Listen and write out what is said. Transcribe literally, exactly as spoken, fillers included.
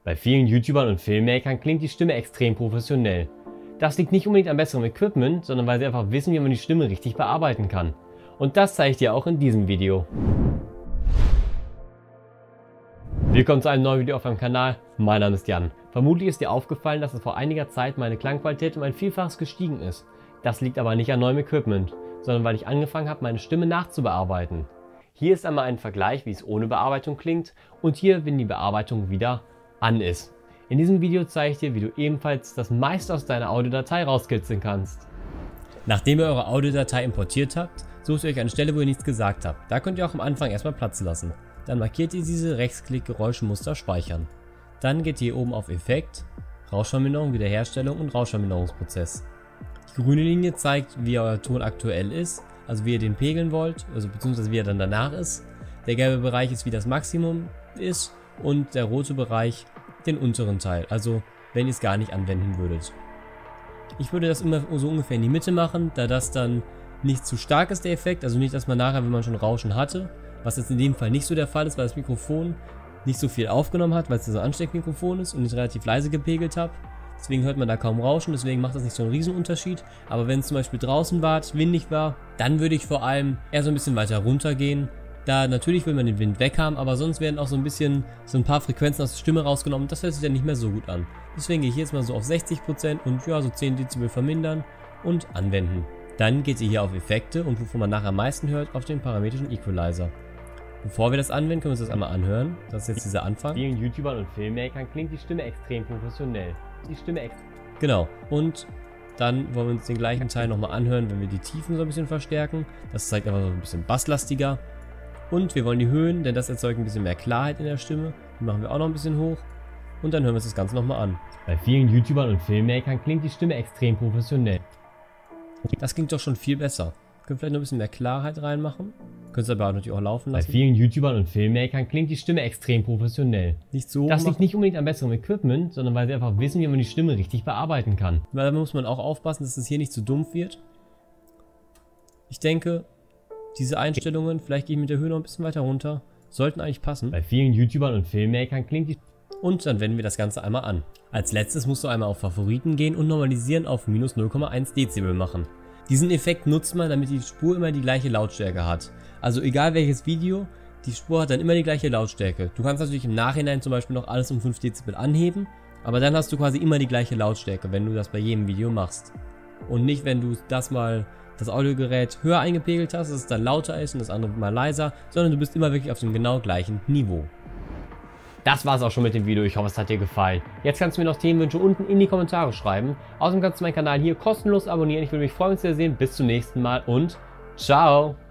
Bei vielen YouTubern und Filmmakern klingt die Stimme extrem professionell. Das liegt nicht unbedingt am besseren Equipment, sondern weil sie einfach wissen, wie man die Stimme richtig bearbeiten kann. Und das zeige ich dir auch in diesem Video. Willkommen zu einem neuen Video auf meinem Kanal. Mein Name ist Jan. Vermutlich ist dir aufgefallen, dass es vor einiger Zeit meine Klangqualität um ein Vielfaches gestiegen ist. Das liegt aber nicht an neuem Equipment, sondern weil ich angefangen habe, meine Stimme nachzubearbeiten. Hier ist einmal ein Vergleich, wie es ohne Bearbeitung klingt, und hier, wenn die Bearbeitung wieder an ist. In diesem Video zeige ich dir, wie du ebenfalls das meiste aus deiner Audiodatei rauskitzeln kannst. Nachdem ihr eure Audiodatei importiert habt, sucht ihr euch eine Stelle, wo ihr nichts gesagt habt. Da könnt ihr auch am Anfang erstmal Platz lassen. Dann markiert ihr diese Rechtsklick Geräuschmuster speichern. Dann geht ihr hier oben auf Effekt, Rauschverminderung, Wiederherstellung und Rauschverminderungsprozess. Die grüne Linie zeigt, wie euer Ton aktuell ist, also wie ihr den pegeln wollt, also beziehungsweise wie er dann danach ist. Der gelbe Bereich ist, wie das Maximum ist, und der rote Bereich den unteren Teil, also wenn ihr es gar nicht anwenden würdet. Ich würde das immer so ungefähr in die Mitte machen, da das dann nicht zu stark ist, der Effekt, also nicht, dass man nachher, wenn man schon Rauschen hatte, was jetzt in dem Fall nicht so der Fall ist, weil das Mikrofon nicht so viel aufgenommen hat, weil es so ein Ansteckmikrofon ist und ich relativ leise gepegelt habe. Deswegen hört man da kaum Rauschen, deswegen macht das nicht so einen Riesenunterschied. Aber wenn es zum Beispiel draußen war, windig war, dann würde ich vor allem eher so ein bisschen weiter runter gehen. Da natürlich will man den Wind weg haben, aber sonst werden auch so ein bisschen so ein paar Frequenzen aus der Stimme rausgenommen. Das hört sich dann nicht mehr so gut an. Deswegen gehe ich jetzt mal so auf sechzig Prozent und ja, so zehn Dezibel vermindern und anwenden. Dann geht ihr hier auf Effekte und wovon man nachher am meisten hört, auf den parametrischen Equalizer. Bevor wir das anwenden, können wir uns das einmal anhören. Das ist jetzt dieser Anfang. Bei vielen YouTubern und Filmmakern klingt die Stimme extrem professionell. Die Stimme ex Genau. Und dann wollen wir uns den gleichen Teil nochmal anhören, wenn wir die Tiefen so ein bisschen verstärken. Das zeigt einfach so ein bisschen basslastiger. Und wir wollen die Höhen, denn das erzeugt ein bisschen mehr Klarheit in der Stimme. Die machen wir auch noch ein bisschen hoch. Und dann hören wir uns das Ganze nochmal an. Bei vielen YouTubern und Filmmakern klingt die Stimme extrem professionell. Das klingt doch schon viel besser. Können vielleicht noch ein bisschen mehr Klarheit reinmachen. Könnt ihr aber auch natürlich auch laufen lassen. Bei vielen YouTubern und Filmmakern klingt die Stimme extrem professionell. Nicht so. Das liegt nicht unbedingt an besserem Equipment, sondern weil sie einfach wissen, wie man die Stimme richtig bearbeiten kann. Weil da muss man auch aufpassen, dass es hier nicht zu dumpf wird. Ich denke, diese Einstellungen, vielleicht gehe ich mit der Höhe noch ein bisschen weiter runter, sollten eigentlich passen. Bei vielen YouTubern und Filmmakern klingt die... Und dann wenden wir das Ganze einmal an. Als letztes musst du einmal auf Favoriten gehen und normalisieren auf minus null Komma eins Dezibel machen. Diesen Effekt nutzt man, damit die Spur immer die gleiche Lautstärke hat. Also egal welches Video, die Spur hat dann immer die gleiche Lautstärke. Du kannst natürlich im Nachhinein zum Beispiel noch alles um fünf Dezibel anheben, aber dann hast du quasi immer die gleiche Lautstärke, wenn du das bei jedem Video machst. Und nicht, wenn du das mal das Audiogerät höher eingepegelt hast, dass es dann lauter ist und das andere mal leiser, sondern du bist immer wirklich auf dem genau gleichen Niveau. Das war's auch schon mit dem Video, ich hoffe es hat dir gefallen. Jetzt kannst du mir noch Themenwünsche unten in die Kommentare schreiben. Außerdem kannst du meinen Kanal hier kostenlos abonnieren, ich würde mich freuen, uns zu sehen. Bis zum nächsten Mal und ciao!